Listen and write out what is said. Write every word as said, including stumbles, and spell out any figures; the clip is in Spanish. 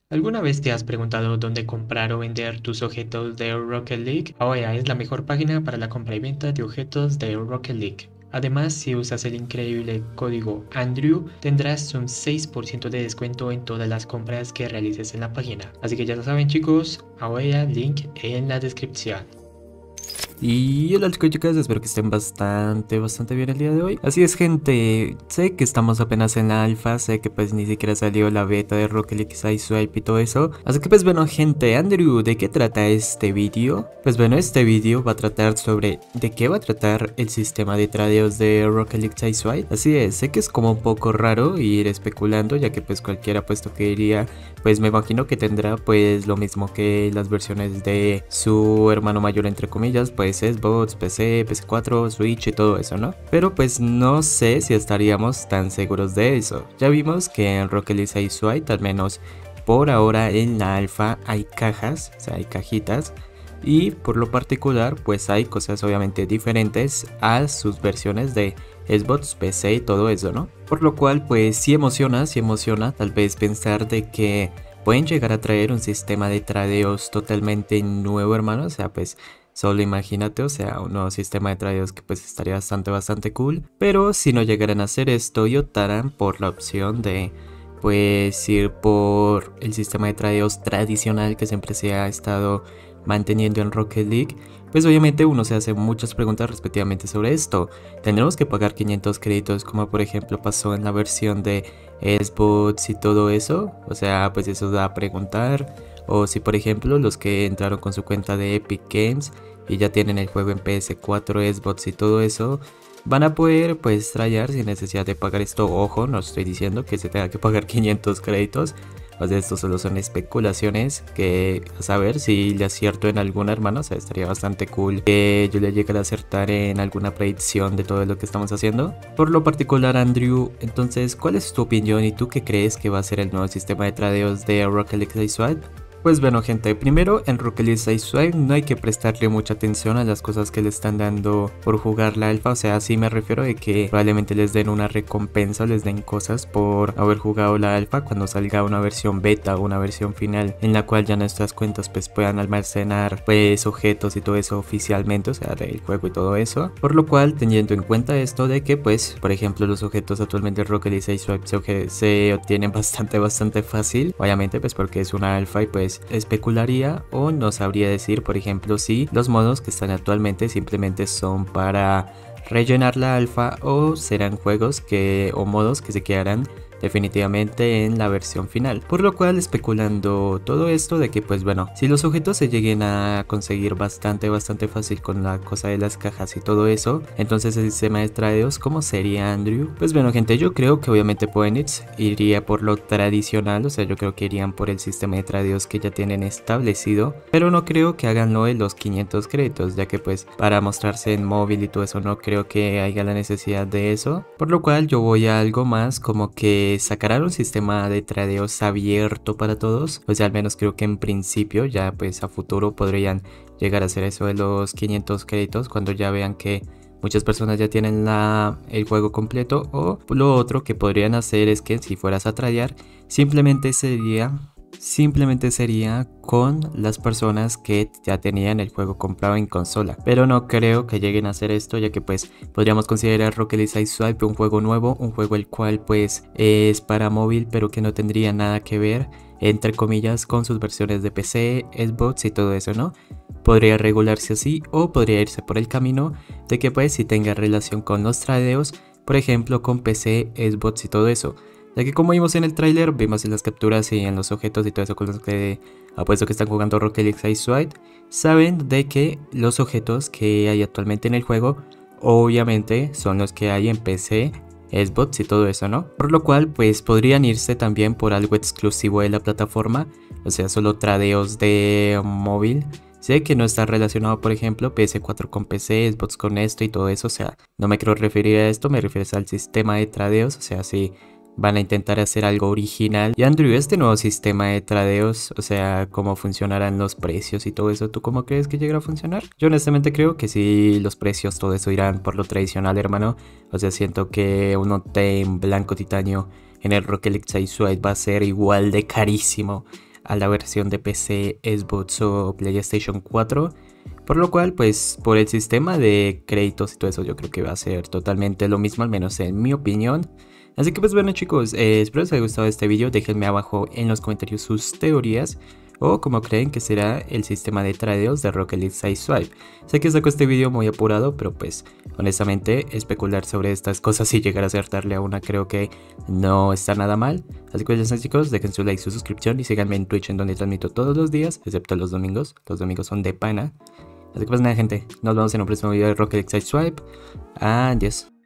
¿Alguna vez te has preguntado dónde comprar o vender tus objetos de Rocket League? Ahora es la mejor página para la compra y venta de objetos de Rocket League. Además, si usas el increíble código Andrew, tendrás un seis por ciento de descuento en todas las compras que realices en la página. Así que ya lo saben, chicos, ahora link en la descripción. Y hola chicos y chicas, espero que estén bastante, bastante bien el día de hoy. Así es, gente, sé que estamos apenas en la alfa, sé que pues ni siquiera salió la beta de Rocket League Sideswipe y todo eso. Así que pues bueno, gente, Andrew, ¿de qué trata este vídeo? Pues bueno, este vídeo va a tratar sobre de qué va a tratar el sistema de tradeos de Rocket League Sideswipe. Así es, sé que es como un poco raro ir especulando, ya que pues cualquiera puesto que iría, pues me imagino que tendrá pues lo mismo que las versiones de su hermano mayor entre comillas, pues Xbox, P C, P S cuatro, Switch y todo eso, ¿no? Pero pues no sé si estaríamos tan seguros de eso. Ya vimos que en Rocket League Sideswipe, al menos por ahora en la alfa, hay cajas, o sea, hay cajitas. Y por lo particular, pues hay cosas obviamente diferentes a sus versiones de Xbox, P C y todo eso, ¿no? Por lo cual, pues sí emociona, sí emociona tal vez pensar de que pueden llegar a traer un sistema de tradeos totalmente nuevo, hermano. O sea, pues solo imagínate, o sea, un nuevo sistema de tradeos que pues estaría bastante, bastante cool. Pero si no llegaran a hacer esto y optaran por la opción de pues ir por el sistema de tradeos tradicional que siempre se ha estado manteniendo en Rocket League, pues obviamente uno se hace muchas preguntas respectivamente sobre esto. ¿Tendremos que pagar quinientos créditos como por ejemplo pasó en la versión de Xbox y todo eso? O sea, pues eso da a preguntar. O si por ejemplo los que entraron con su cuenta de Epic Games y ya tienen el juego en P S cuatro, Xbox y todo eso, van a poder pues tradear sin necesidad de pagar esto. Ojo, no estoy diciendo que se tenga que pagar quinientos créditos. O sea, esto solo son especulaciones que a saber si le acierto en alguna, hermano. O sea, estaría bastante cool que yo le llegara a acertar en alguna predicción de todo lo que estamos haciendo. Por lo particular, Andrew, entonces, ¿cuál es tu opinión y tú qué crees que va a ser el nuevo sistema de tradeos de Rocket League Sideswipe? Pues bueno, gente, primero en Rocket League Sideswipe no hay que prestarle mucha atención a las cosas que le están dando por jugar la alfa. O sea, sí me refiero de que probablemente les den una recompensa o les den cosas por haber jugado la alfa cuando salga una versión beta o una versión final en la cual ya nuestras cuentas pues puedan almacenar pues objetos y todo eso oficialmente, o sea, del juego y todo eso. Por lo cual, teniendo en cuenta esto de que pues, por ejemplo, los objetos actualmente en Rocket League Sideswipe se, se obtienen bastante, bastante fácil, obviamente pues porque es una alfa y pues especularía o no sabría decir, por ejemplo, si los modos que están actualmente simplemente son para rellenar la alfa o serán juegos que o modos que se quedarán definitivamente en la versión final. Por lo cual, especulando todo esto de que pues bueno, si los objetos se lleguen a conseguir bastante bastante fácil con la cosa de las cajas y todo eso, entonces el sistema de tradeos, ¿cómo sería, Andrew? Pues bueno, gente, yo creo que obviamente Poenix iría por lo tradicional. O sea, yo creo que irían por el sistema de tradeos que ya tienen establecido, pero no creo que hagan lo de los quinientos créditos, ya que pues para mostrarse en móvil y todo eso no creo que haya la necesidad de eso. Por lo cual yo voy a algo más como que sacarán un sistema de tradeos abierto para todos. O sea, al menos creo que en principio, ya pues a futuro podrían llegar a hacer eso de los quinientos créditos cuando ya vean que muchas personas ya tienen la, el juego completo. O lo otro que podrían hacer es que si fueras a tradear, simplemente sería Simplemente sería con las personas que ya tenían el juego comprado en consola. Pero no creo que lleguen a hacer esto, ya que pues podríamos considerar Rocket League Sideswipe un juego nuevo, un juego el cual pues es para móvil, pero que no tendría nada que ver, entre comillas, con sus versiones de P C, Xbox y todo eso, ¿no? Podría regularse así, o podría irse por el camino de que pues si tenga relación con los tradeos, por ejemplo con P C, Xbox y todo eso. Ya que como vimos en el tráiler, vimos en las capturas y en los objetos y todo eso con los que apuesto que están jugando Rocket League Sideswipe, saben de que los objetos que hay actualmente en el juego obviamente son los que hay en P C, Xbox y todo eso, ¿no? Por lo cual pues podrían irse también por algo exclusivo de la plataforma, o sea, solo tradeos de móvil. Sé que no está relacionado, por ejemplo, P S cuatro con P C, Xbox con esto y todo eso. O sea, no me quiero referir a esto, me refiero al sistema de tradeos. O sea, si van a intentar hacer algo original. Y Andrew, este nuevo sistema de tradeos, o sea, cómo funcionarán los precios y todo eso, ¿tú cómo crees que llegará a funcionar? Yo honestamente creo que sí, los precios, todo eso irán por lo tradicional, hermano. O sea, siento que un O T en blanco titanio en el Rocket League Sideswipe va a ser igual de carísimo a la versión de P C, Xbox o PlayStation cuatro. Por lo cual, pues por el sistema de créditos y todo eso, yo creo que va a ser totalmente lo mismo, al menos en mi opinión. Así que pues bueno chicos, eh, espero les haya gustado este video, déjenme abajo en los comentarios sus teorías o cómo creen que será el sistema de tradeos de Rocket League Sideswipe. Sé que saco este video muy apurado, pero pues honestamente especular sobre estas cosas y llegar a acertarle a una creo que no está nada mal. Así que ya saben chicos, dejen su like, su suscripción y síganme en Twitch, en donde transmito todos los días, excepto los domingos. Los domingos son de pana. Así que pues nada gente, nos vemos en un próximo video de Rocket League Sideswipe. Adiós.